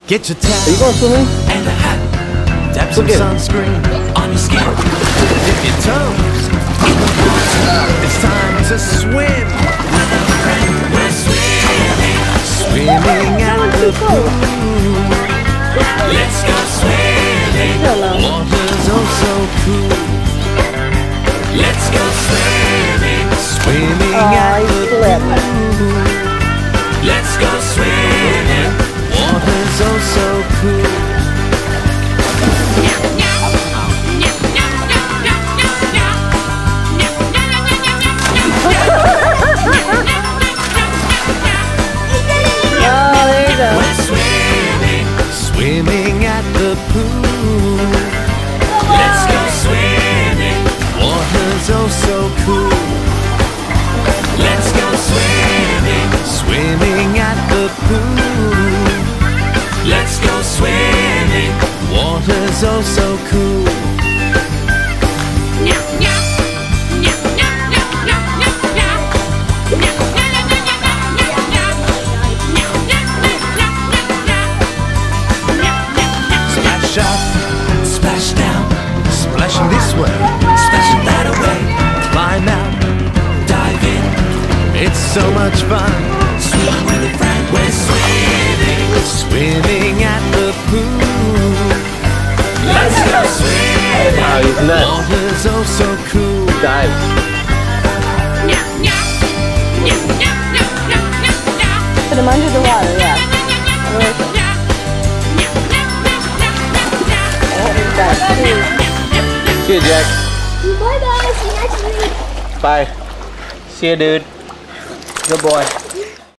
Get your towel. Are you going swimming? And a hat. Dab some sunscreen on your skin. Dip your toes in the water. It's time to swim. With a friend, we're swimming. Swimming at the pool. Let's go swimming. Water's oh so cool. Let's go swimming. Swimming at the pool. Let's go swimming. Water's oh so cool. We're swimming, swimming at the pool. Let's go swimming. Water's oh so cool. Let's go swimming, swimming at the pool. Let's go swimming. Water's oh so cool. Splash up, splash down, splashing this way, splashing that away. Climb out, dive in, it's so much fun. Swim with a friend, we're swimming, swimming at the pool. Let's go swimming. Wow, he's nuts. Water's oh so cool. Dive. Put him under the water, yeah. See you, Jack. Bye guys, see you next week. Bye. See you, dude. Good boy.